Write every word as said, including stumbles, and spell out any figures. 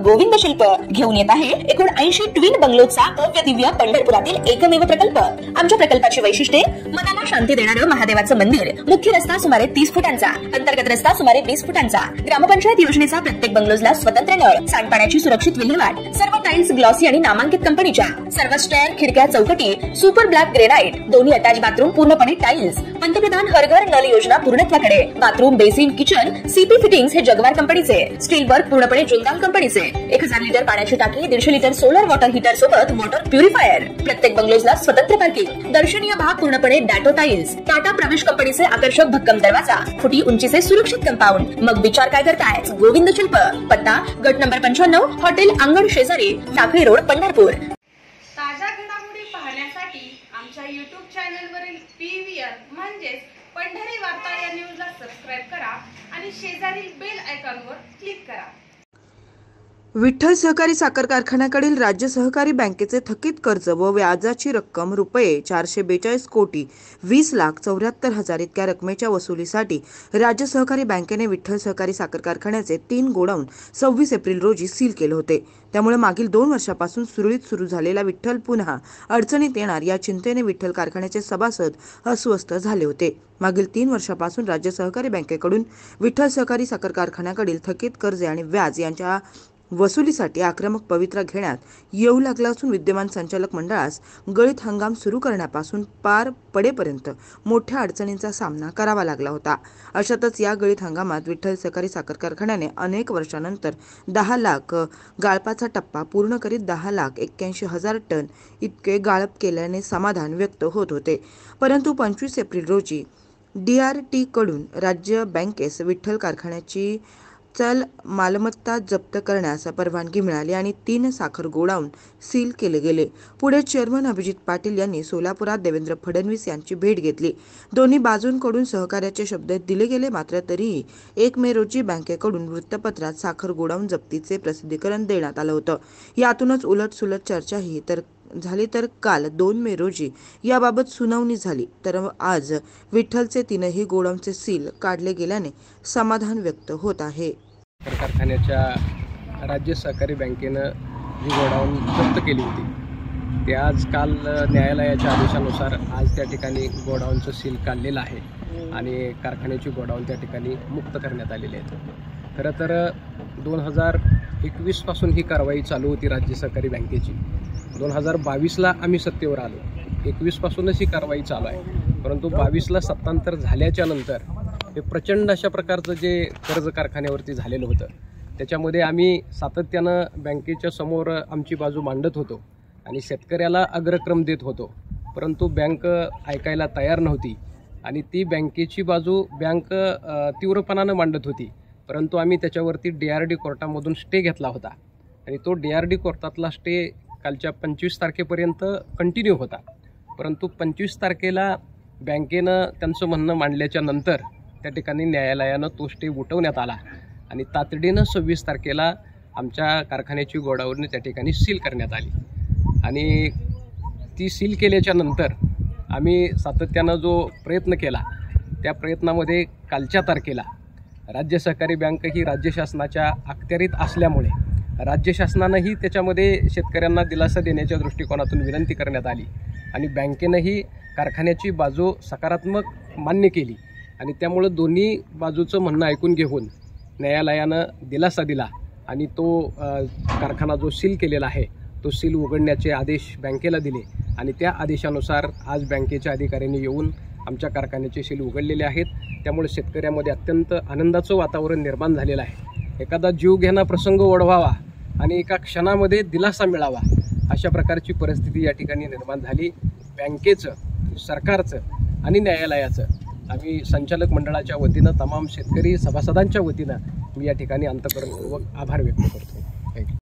गोविंद शिल्प घेऊन येत आहे एकूण ऐंशी ट्विन बंगलोचा भव्य दिव्य पंढरपुरातील एकमेव प्रकल्प। आमच्या प्रकल्पाची वैशिष्ट्ये मनाला शांती देणारं महादेवाचं मंदिर, मुख्य रस्ता सुमारे तीस फुटांचा, अंतर्गत रस्ता सुमारे वीस फुटांचा, ग्रामपंचायत योजनेचा प्रत्येक बंगलोजला स्वतंत्र नळ, सांडपाण्याची सुरक्षित विल्हेवाट, सर्व टाइल्स ग्लॉसी आणि नामांकित कंपनीच्या, सर्व स्टेअर, खिडक्या, चौकटी सुपर ब्लॅक ग्रेनाइट, दोन्ही अटॅच बाथरूम पूर्णपणे टाइल्स, पंतप्रधान हर घर नल योजना पूर्णत्वाकडे, bathroom, basin, kitchen CP fittings हे जगवार कंपनीचे, स्टील वर्क पूर्णपणे जुंदाल कंपनीचे, एक हजार लिटर पाण्याची टाकी, दीडशे लिटर सोलर वॉटर हीटर सोबत वॉटर प्युरिफायर, प्रत्येक बंगलोजला स्वतंत्र पार्किंग, दर्शनीय भाग पूर्णपणे डॅटो टाइल्स, टाटा प्रवेश कंपनीचे आकर्षक भक्कम दरवाजा, फुटी उंचीचे सुरक्षित कंपाऊंड। मग विचार काय करताय? गोविंद शिल्प, पत्ता गट नंबर पंच्याण्णव, हॉटेल अंगण शेजारी, टाकळी रोड, पंढरपूर। ताज्या घडामोडी पाहण्यासाठी आमच्या यूट्यूब चॅनलवरील पीव्हीआर म्हणजेच पंढरी वार्ता या न्यूजला सबस्क्राइब करा आणि शेजारील बेल आयकॉनवर क्लिक करा। विठ्ठल सहकारी साखर कारखान्याकडील राज्य सहकारी बँकेचे थकीत कर्ज व व्याजाची रक्कम रुपये चारशे बेचाळीस कोटी वीस लाख चौऱ्याहत्तर हजार इतक्या रकमेच्या वसुलीसाठी राज्य सहकारी बँकेने विठ्ठल सहकारी साखर कारखान्याचे तीन गोडाऊन सव्वीस एप्रिल रोजी सील केले होते। त्यामुळे मागील दोन वर्षापासून सुरळीत सुरू झालेला विठ्ठल पुन्हा अडचणीत येणार या चिंतेने विठ्ठल कारखान्याचे सभासद अस्वस्थ झाले होते। मागील तीन वर्षापासून राज्य सहकारी बँकेकडून विठ्ठल सहकारी साखर कारखान्याकडील थकीत कर्जे आणि व्याज यांच्या वसुलीसाठी आक्रमक पवित्रा घेण्यात येऊ लागला असून विद्यमान संचालक मंडळास गळीत हंगाम सुरू करण्यापासून पार पडेपर्यंत मोठ्या अडचणींचा सामना करावा लागला होता। अशातच या गळीत हंगामात विठ्ठल सहकारी साखर कारखान्याने अनेक वर्षानंतर दहा लाख गाळपाचा टप्पा पूर्ण करीत दहा लाख एक्क्याऐंशी हजार टन इतके गाळप केल्याने समाधान व्यक्त होत होते। परंतु पंचवीस एप्रिल रोजी डी आर टी कडून राज्य बँकेस विठ्ठल कारखान्याची चल मालमत्ता जप्त करण्यास परवानगी मिळाली आणि तीन साखर गोडाऊन सील केले गेले। पुढे चेअरमन अभिजित पाटील यांनी सोलापुरात देवेंद्र फडणवीस यांची भेट घेतली। दोन्ही बाजूंकडून सहकार्याचे शब्द दिले गेले, मात्र तरीही एक मे रोजी बँकेकडून वृत्तपत्रात साखर गोडाऊन जप्तीचे प्रसिद्धीकरण देण्यात आलं होतं। यातूनच उलटसुलट चर्चाही तर झाली, तर काल दोन मे रोजी याबाबत सुनावणी झाली, तर आज विठ्ठलचे तीनही गोडाऊनचे सील काढले गेल्याने समाधान व्यक्त होत आहे। कारखान्याच्या राज्य सहकारी बँकेनं जी गोडाऊन जप्त केली होती ते आज काल न्यायालयाच्या आदेशानुसार आज त्या ठिकाणी गोडाऊनचं सील काढलेलं आहे आणि कारखान्याची गोडाऊन त्या ठिकाणी मुक्त करण्यात आलेली आहे। खरं तर दोन हजार एकवीस पासून ही कारवाई चालू होती राज्य सहकारी बँकेची। दोन हजार बावीसला आम्ही सत्तेवर आलो, एकवीस पासूनच ही कारवाई चालू आहे, परंतु बावीसला सत्तांतर झाल्याच्या नंतर हे प्रचंड अशा प्रकारचं जे कर्ज कारखान्यावरती झालेलं होतं त्याच्यामध्ये आम्ही सातत्यानं बँकेच्या समोर आमची बाजू मांडत होतो आणि शेतकऱ्याला अग्रक्रम देत होतो, परंतु बँक ऐकायला तयार नव्हती आणि ती बँकेची बाजू बँक तीव्रपणानं मांडत होती। परंतु आम्ही त्याच्यावरती डी आर डी कोर्टामधून स्टे घेतला होता आणि तो डी आर डी कोर्टातला स्टे कालच्या पंचवीस तारखेपर्यंत कंटिन्यू होता। परंतु पंचवीस तारखेला बँकेनं त्यांचं म्हणणं मांडल्याच्या नंतर त्या ठिकाणी न्यायालयानं तो स्टे उठवण्यात आला आणि तातडीनं सव्वीस तारखेला आमच्या कारखान्याची गोडाऊन त्या ठिकाणी सील करण्यात आली आणि ती सील केल्याच्या नंतर आम्ही सातत्यानं जो प्रयत्न केला त्या प्रयत्नामध्ये कालच्या तारखेला राज्य सहकारी बँक ही राज्य शासनाच्या अखत्यारीत असल्यामुळे राज्य शासनानंही त्याच्यामध्ये शेतकऱ्यांना दिलासा देण्याच्या दृष्टिकोनातून विनंती करण्यात आली आणि बँकेनंही कारखान्याची बाजू सकारात्मक मान्य केली आणि त्यामुळं दोन्ही बाजूचं म्हणणं ऐकून घेऊन न्यायालयानं दिलासा दिला आणि तो कारखाना जो सील केलेला आहे तो सील उघडण्याचे आदेश बँकेला दिले आणि त्या आदेशानुसार आज बँकेच्या अधिकाऱ्यांनी येऊन आमच्या कारखान्याचे सील उघडलेले आहेत। त्यामुळे शेतकऱ्यामध्ये अत्यंत आनंदाचं वातावरण निर्माण झालेलं आहे। एखादा जीवघेणा प्रसंग ओढवावा आणि एका क्षणामध्ये दिलासा मिळावा अशा प्रकारची परिस्थिती या ठिकाणी निर्माण झाली। बँकेचं, सरकारचं आणि न्यायालयाचं आम्ही संचालक मंडळाच्या वतीनं तमाम शेतकरी सभासदांच्या वतीनं मी या ठिकाणी अंतःकरणपूर्वक आभार व्यक्त करतो।